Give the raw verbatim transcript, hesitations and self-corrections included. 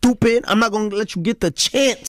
stupid. I'm not gonna let you get the chance.